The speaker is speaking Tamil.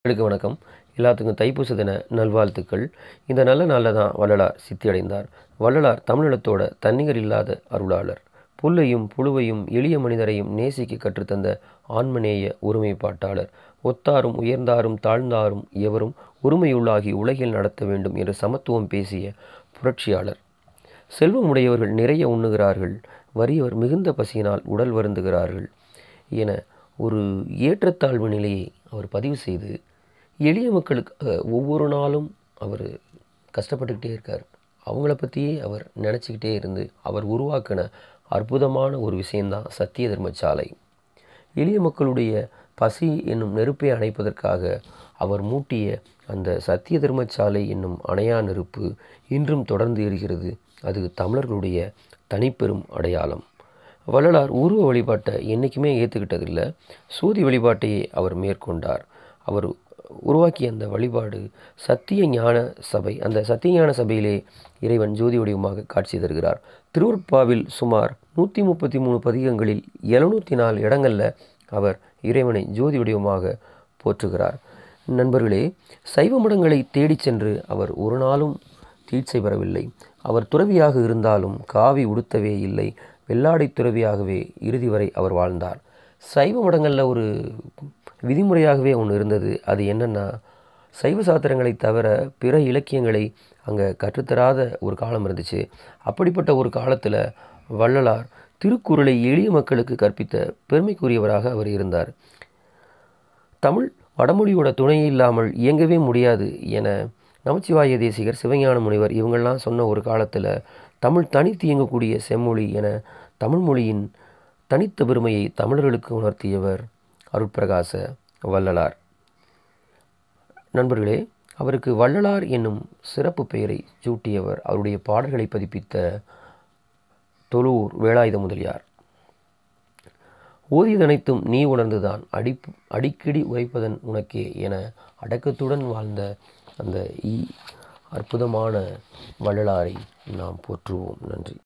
வணக்கம். எல்லாத்துக்கும் தைப்பூச தின நல்வாழ்த்துக்கள். இந்த நல்ல நாளில் தான் வள்ளலார் சித்தியடைந்தார். வள்ளலார் தமிழினத்தோட தன்னிகர் இல்லாத அருளாளர். புல்லையும் புழுவையும் எளிய மனிதரையும் நேசிக்க கற்றுத்தந்த ஆன்மநேய ஒருமைப்பாட்டாளர். ஒத்தாரும் உயர்ந்தாரும் தாழ்ந்தாரும் எவரும் ஒருமையுள்ளாகி உலகில் நடத்த வேண்டும் என்று சமத்துவம் பேசிய புரட்சியாளர். செல்வம் உடையவர்கள் நிறைய உண்ணுகிறார்கள், வறியவர் மிகுந்த பசியினால் உடல் வருந்துகிறார்கள் என ஒரு ஏற்றத்தாழ்வு நிலையை அவர் பதிவு செய்து எளிய மக்களுக்கு ஒவ்வொரு நாளும் அவர் கஷ்டப்பட்டுக்கிட்டே இருக்கார். அவங்கள பற்றியே அவர் நினச்சிக்கிட்டே இருந்து அவர் உருவாக்கின அற்புதமான ஒரு விஷயந்தான் சத்திய தர்மசாலை. எளிய மக்களுடைய பசி என்னும் நெருப்பை அணைப்பதற்காக அவர் மூட்டிய அந்த சத்திய தர்மசாலை என்னும் அணையா நெருப்பு இன்றும் தொடர்ந்து இருக்கிறது. அது தமிழர்களுடைய தனிப்பெரும் அடையாளம். வள்ளலார் உருவ வழிபாட்டை என்றைக்குமே ஏற்றுக்கிட்டதில்லை. சூதி வழிபாட்டையே அவர் மேற்கொண்டார். அவர் உருவாக்கிய அந்த வழிபாடு சத்திய ஞான சபை. அந்த சத்திய ஞான சபையிலே இறைவன் ஜோதி வடிவமாக காட்சி தருகிறார். திருவருட்பாவில் சுமார் 133 பதிகங்களில் 704 இடங்களில் அவர் இறைவனை ஜோதி வடிவமாக போற்றுகிறார். நண்பர்களே, சைவ மடங்களை தேடிச் சென்று அவர் ஒரு நாளும் தீட்சை பெறவில்லை. அவர் துறவியாக இருந்தாலும் காவி உடுத்தவே இல்லை. வெள்ளாடை துறவியாகவே இறுதி வரை அவர் வாழ்ந்தார். சைவ மடங்களில் ஒரு விதிமுறையாகவே ஒன்று இருந்தது. அது என்னென்னா, சைவ சாத்திரங்களை தவிர பிற இலக்கியங்களை அங்கே கற்றுத்தராத ஒரு காலம் இருந்துச்சு. அப்படிப்பட்ட ஒரு காலத்தில் வள்ளலார் திருக்குறளை எளிய மக்களுக்கு கற்பித்த பெருமைக்குரியவராக அவர் இருந்தார். தமிழ் வடமொழியோட துணை இல்லாமல் இயங்கவே முடியாது என நமச்சிவாய தேசிகர், சிவஞான முனிவர் இவங்கள்லாம் சொன்ன ஒரு காலத்தில் தமிழ் தனித்து இயங்கக்கூடிய செம்மொழி என தமிழ் மொழியின் தனித்த பெருமையை தமிழர்களுக்கு உணர்த்தியவர் அருட்பிரகாச வள்ளலார். நண்பர்களே, அவருக்கு வள்ளலார் என்னும் சிறப்பு பெயரை சூட்டியவர் அவருடைய பாடல்களை பதிப்பித்த தொழுவூர் வேலாயுத முதலியார். ஓதியதனைத்தும் நீ உணர்ந்துதான் அடிக்கடி உரைப்பதன் உனக்கே என அடக்கத்துடன் வாழ்ந்த அந்த அற்புதமான வள்ளலாரை நாம் போற்றுவோம். நன்றி.